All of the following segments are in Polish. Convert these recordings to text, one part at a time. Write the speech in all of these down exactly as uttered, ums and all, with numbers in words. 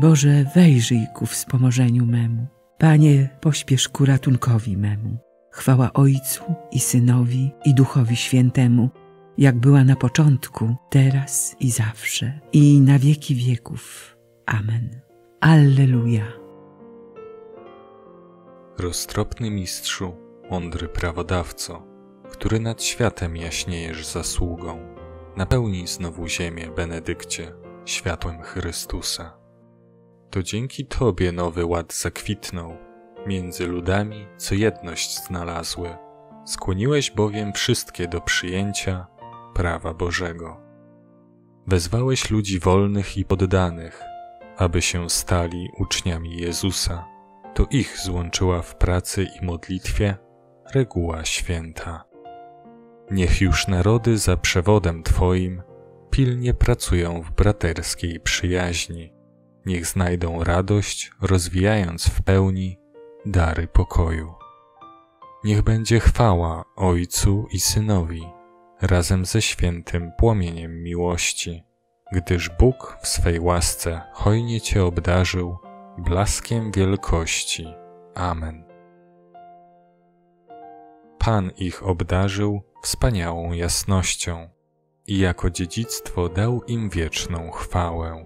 Boże, wejrzyj ku wspomożeniu memu. Panie, pośpiesz ku ratunkowi memu. Chwała Ojcu i Synowi i Duchowi Świętemu, jak była na początku, teraz i zawsze, i na wieki wieków. Amen. Alleluja. Roztropny Mistrzu, mądry prawodawco, który nad światem jaśniejesz zasługą, napełnij znowu ziemię, Benedykcie, światłem Chrystusa. To dzięki Tobie nowy ład zakwitnął, między ludami, co jedność znalazły. Skłoniłeś bowiem wszystkie do przyjęcia prawa Bożego. Wezwałeś ludzi wolnych i poddanych, aby się stali uczniami Jezusa. To ich złączyła w pracy i modlitwie reguła święta. Niech już narody za przewodem Twoim pilnie pracują w braterskiej przyjaźni. Niech znajdą radość, rozwijając w pełni dary pokoju. Niech będzie chwała Ojcu i Synowi, razem ze świętym płomieniem miłości, gdyż Bóg w swej łasce hojnie Cię obdarzył blaskiem wielkości. Amen. Pan ich obdarzył wspaniałą jasnością i jako dziedzictwo dał im wieczną chwałę.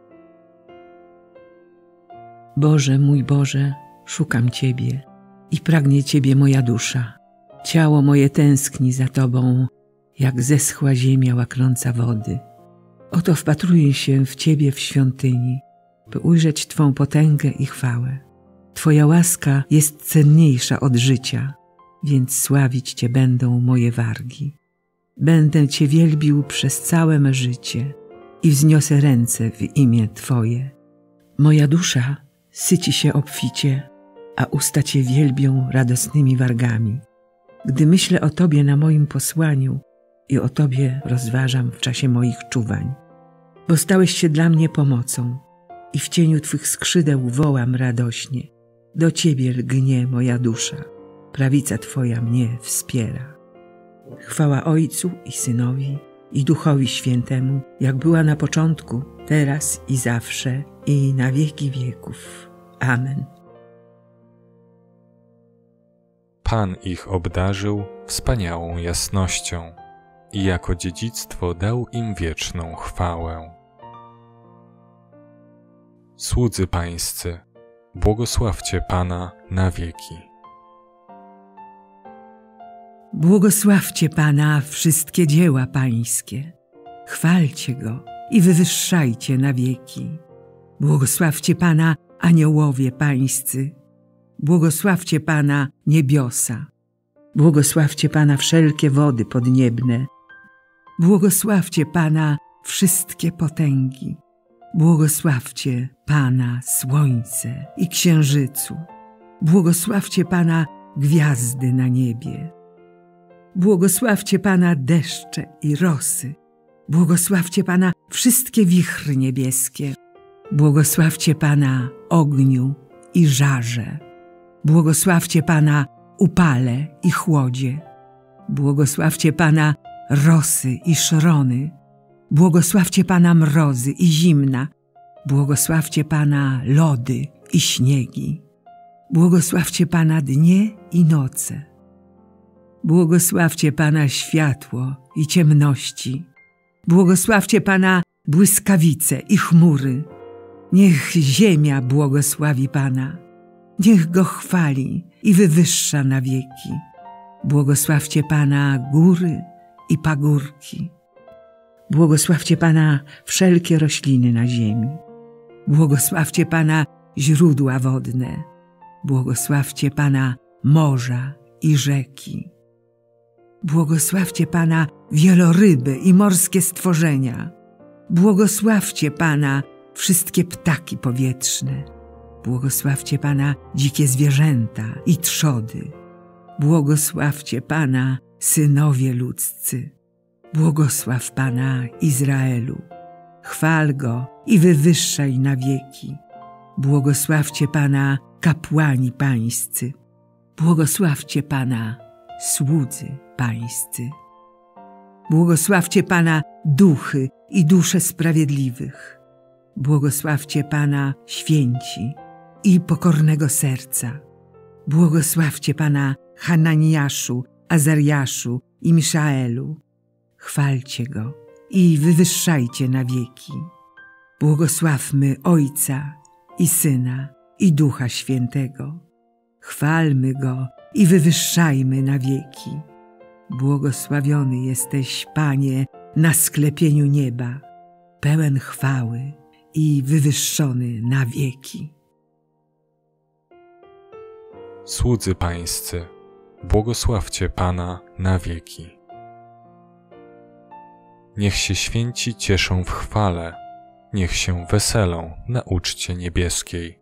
Boże, mój Boże, szukam Ciebie i pragnie Ciebie moja dusza. Ciało moje tęskni za Tobą, jak zeschła ziemia łaknąca wody. Oto wpatruję się w Ciebie w świątyni, by ujrzeć Twą potęgę i chwałę. Twoja łaska jest cenniejsza od życia, więc sławić Cię będą moje wargi. Będę Cię wielbił przez całe me życie i wzniosę ręce w imię Twoje. Moja dusza syci się obficie, a usta Cię wielbią radosnymi wargami. Gdy myślę o Tobie na moim posłaniu i o Tobie rozważam w czasie moich czuwań. Bo stałeś się dla mnie pomocą i w cieniu Twych skrzydeł wołam radośnie. Do Ciebie lgnie moja dusza, prawica Twoja mnie wspiera. Chwała Ojcu i Synowi i Duchowi Świętemu, jak była na początku, teraz i zawsze, i na wieki wieków. Amen. Pan ich obdarzył wspaniałą jasnością i jako dziedzictwo dał im wieczną chwałę. Słudzy Pańscy, błogosławcie Pana na wieki. Błogosławcie Pana wszystkie dzieła Pańskie. Chwalcie Go i wywyższajcie na wieki. Błogosławcie Pana aniołowie Pańscy. Błogosławcie Pana niebiosa. Błogosławcie Pana wszelkie wody podniebne. Błogosławcie Pana wszystkie potęgi. Błogosławcie Pana słońce i księżycu. Błogosławcie Pana gwiazdy na niebie. Błogosławcie Pana deszcze i rosy. Błogosławcie Pana wszystkie wichry niebieskie. Błogosławcie Pana ogniu i żarze. Błogosławcie Pana upale i chłodzie. Błogosławcie Pana rosy i szrony. Błogosławcie Pana mrozy i zimna. Błogosławcie Pana lody i śniegi. Błogosławcie Pana dnie i noce. Błogosławcie Pana światło i ciemności. Błogosławcie Pana błyskawice i chmury. Niech ziemia błogosławi Pana. Niech Go chwali i wywyższa na wieki. Błogosławcie Pana góry i pagórki. Błogosławcie Pana wszelkie rośliny na ziemi. Błogosławcie Pana źródła wodne. Błogosławcie Pana morza i rzeki. Błogosławcie Pana wieloryby i morskie stworzenia. Błogosławcie Pana wszystkie ptaki powietrzne. Błogosławcie Pana dzikie zwierzęta i trzody. Błogosławcie Pana synowie ludzcy. Błogosław Pana Izraelu. Chwal Go i wywyższaj na wieki. Błogosławcie Pana kapłani pańscy. Błogosławcie Pana słudzy pańscy. Błogosławcie Pana duchy i dusze sprawiedliwych. Błogosławcie Pana święci i pokornego serca. Błogosławcie Pana Hananiaszu, Azariaszu i Miszaelu. Chwalcie Go i wywyższajcie na wieki. Błogosławmy Ojca i Syna i Ducha Świętego. Chwalmy Go i wywyższajmy na wieki. Błogosławiony jesteś, Panie, na sklepieniu nieba, pełen chwały i wywyższony na wieki. Słudzy Pańscy, błogosławcie Pana na wieki. Niech się święci cieszą w chwale, niech się weselą na uczcie niebieskiej.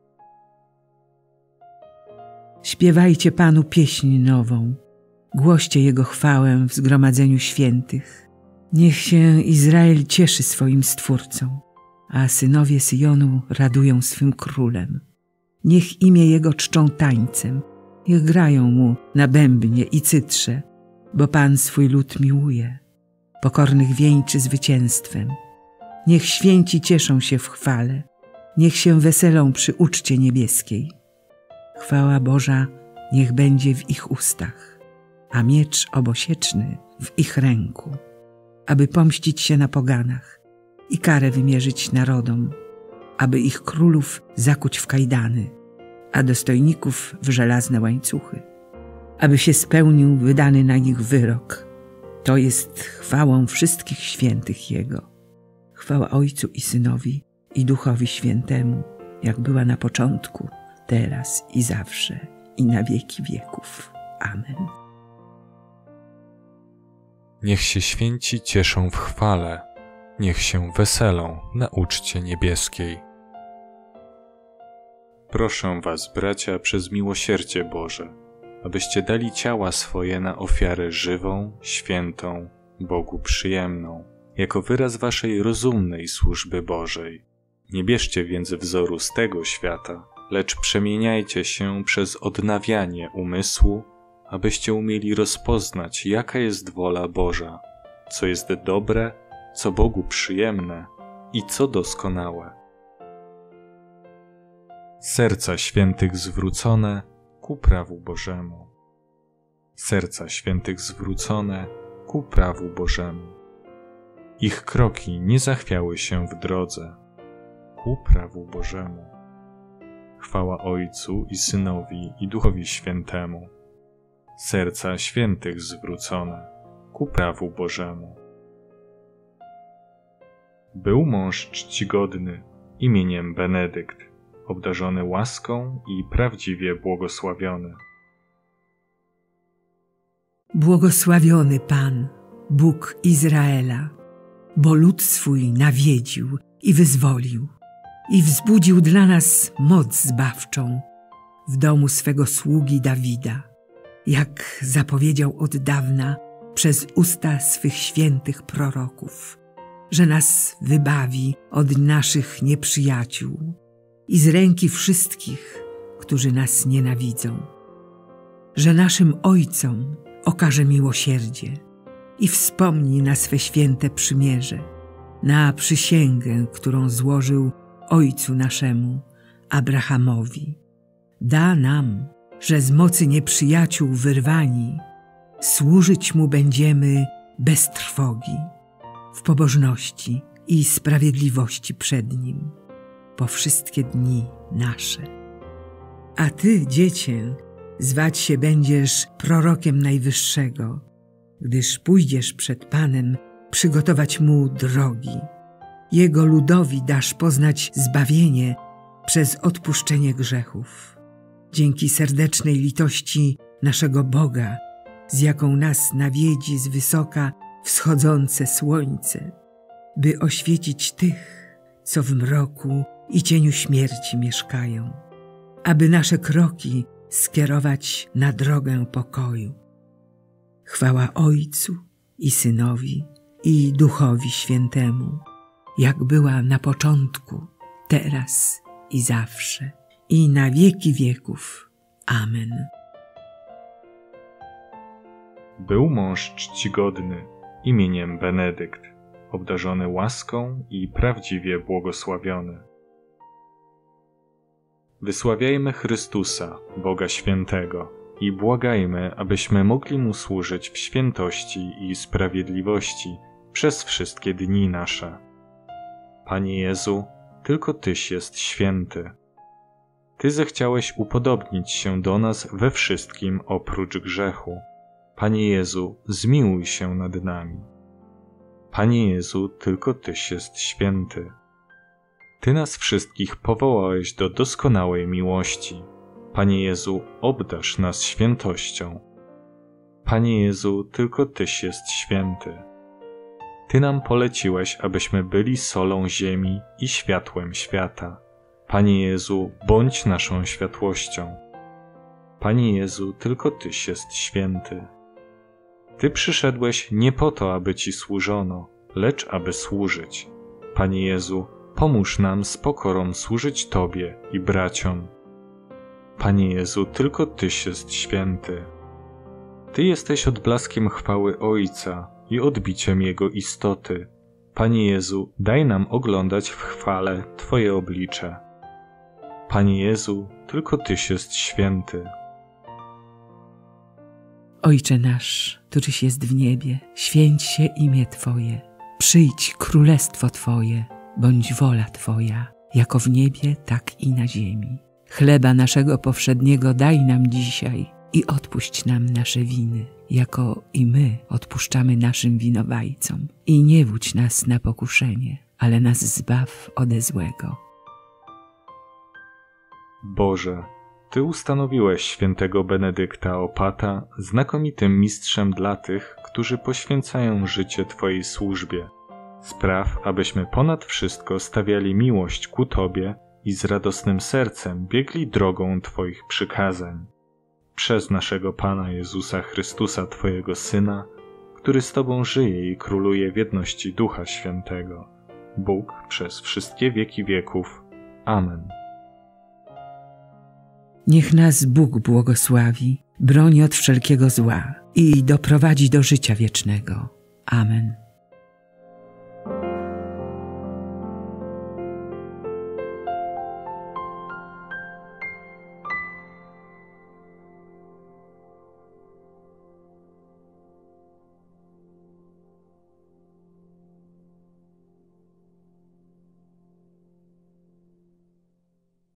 Śpiewajcie Panu pieśń nową, głoście Jego chwałę w zgromadzeniu świętych. Niech się Izrael cieszy swoim Stwórcą, a synowie Syjonu radują swym Królem. Niech imię Jego czczą tańcem, niech grają Mu na bębnie i cytrze, bo Pan swój lud miłuje, pokornych wieńczy zwycięstwem. Niech święci cieszą się w chwale, niech się weselą przy uczcie niebieskiej. Chwała Boża niech będzie w ich ustach, a miecz obosieczny w ich ręku, aby pomścić się na poganach i karę wymierzyć narodom, aby ich królów zakuć w kajdany, a dostojników w żelazne łańcuchy, aby się spełnił wydany na nich wyrok. To jest chwałą wszystkich świętych Jego. Chwała Ojcu i Synowi i Duchowi Świętemu, jak była na początku, teraz i zawsze, i na wieki wieków. Amen. Niech się święci cieszą w chwale, niech się weselą na uczcie niebieskiej. Proszę was, bracia, przez miłosierdzie Boże, abyście dali ciała swoje na ofiarę żywą, świętą, Bogu przyjemną, jako wyraz waszej rozumnej służby Bożej. Nie bierzcie więc wzoru z tego świata, lecz przemieniajcie się przez odnawianie umysłu, abyście umieli rozpoznać, jaka jest wola Boża, co jest dobre, co Bogu przyjemne i co doskonałe. Serca świętych zwrócone ku prawu Bożemu. Serca świętych zwrócone ku prawu Bożemu. Ich kroki nie zachwiały się w drodze ku prawu Bożemu. Chwała Ojcu i Synowi i Duchowi Świętemu. Serca świętych zwrócone ku prawu Bożemu. Był mąż czcigodny imieniem Benedykt, obdarzony łaską i prawdziwie błogosławiony. Błogosławiony Pan, Bóg Izraela, bo lud swój nawiedził i wyzwolił i wzbudził dla nas moc zbawczą w domu swego sługi Dawida, jak zapowiedział od dawna przez usta swych świętych proroków, że nas wybawi od naszych nieprzyjaciół i z ręki wszystkich, którzy nas nienawidzą, że naszym ojcom okaże miłosierdzie i wspomni na swe święte przymierze, na przysięgę, którą złożył ojcu naszemu, Abrahamowi. Da nam, że z mocy nieprzyjaciół wyrwani, służyć Mu będziemy bez trwogi, w pobożności i sprawiedliwości przed Nim, po wszystkie dni nasze. A Ty, Dziecię, zwać się będziesz prorokiem Najwyższego, gdyż pójdziesz przed Panem przygotować Mu drogi. Jego ludowi dasz poznać zbawienie przez odpuszczenie grzechów. Dzięki serdecznej litości naszego Boga, z jaką nas nawiedzi z wysoka wschodzące słońce, by oświecić tych, co w mroku i cieniu śmierci mieszkają, aby nasze kroki skierować na drogę pokoju. Chwała Ojcu i Synowi i Duchowi Świętemu, jak była na początku, teraz i zawsze, i na wieki wieków. Amen. Był mąż czcigodny imieniem Benedykt, obdarzony łaską i prawdziwie błogosławiony. Wysławiajmy Chrystusa, Boga Świętego, i błagajmy, abyśmy mogli Mu służyć w świętości i sprawiedliwości przez wszystkie dni nasze. Panie Jezu, tylko Tyś jest święty. Ty zechciałeś upodobnić się do nas we wszystkim oprócz grzechu. Panie Jezu, zmiłuj się nad nami. Panie Jezu, tylko Tyś jest święty. Ty nas wszystkich powołałeś do doskonałej miłości. Panie Jezu, obdarz nas świętością. Panie Jezu, tylko Tyś jest święty. Ty nam poleciłeś, abyśmy byli solą ziemi i światłem świata. Panie Jezu, bądź naszą światłością. Panie Jezu, tylko Tyś jest święty. Ty przyszedłeś nie po to, aby Ci służono, lecz aby służyć. Panie Jezu, pomóż nam z pokorą służyć Tobie i braciom. Panie Jezu, tylko Tyś jest święty. Ty jesteś odblaskiem chwały Ojca i odbiciem Jego istoty. Panie Jezu, daj nam oglądać w chwale Twoje oblicze. Panie Jezu, tylko Tyś jest święty. Ojcze nasz, któryś jest w niebie, święć się imię Twoje. Przyjdź królestwo Twoje, bądź wola Twoja, jako w niebie, tak i na ziemi. Chleba naszego powszedniego daj nam dzisiaj i odpuść nam nasze winy, jako i my odpuszczamy naszym winowajcom. I nie wódź nas na pokuszenie, ale nas zbaw ode złego. Boże, Ty ustanowiłeś świętego Benedykta Opata znakomitym mistrzem dla tych, którzy poświęcają życie Twojej służbie. Spraw, abyśmy ponad wszystko stawiali miłość ku Tobie i z radosnym sercem biegli drogą Twoich przykazań. Przez naszego Pana Jezusa Chrystusa, Twojego Syna, który z Tobą żyje i króluje w jedności Ducha Świętego, Bóg przez wszystkie wieki wieków. Amen. Niech nas Bóg błogosławi, broni od wszelkiego zła i doprowadzi do życia wiecznego. Amen.